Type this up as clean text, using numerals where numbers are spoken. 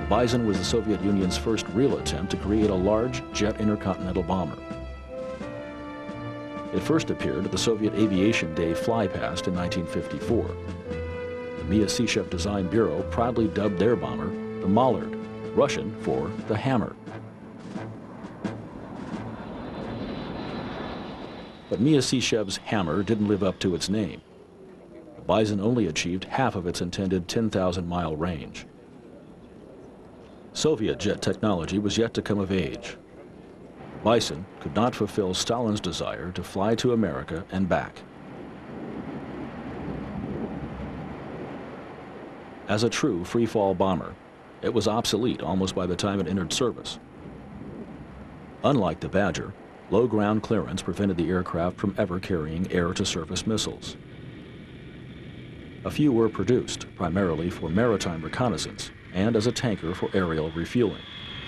Bison was the Soviet Union's first real attempt to create a large jet intercontinental bomber. It first appeared at the Soviet Aviation Day flypast in 1954. The Myasishchev Design Bureau proudly dubbed their bomber the Molot, Russian for the hammer. But Myasishchev's hammer didn't live up to its name. The Bison only achieved half of its intended 10,000-mile range. Soviet jet technology was yet to come of age. Bison could not fulfill Stalin's desire to fly to America and back. As a true free-fall bomber, it was obsolete almost by the time it entered service. Unlike the Badger, low ground clearance prevented the aircraft from ever carrying air-to-surface missiles. A few were produced, primarily for maritime reconnaissance and as a tanker for aerial refueling.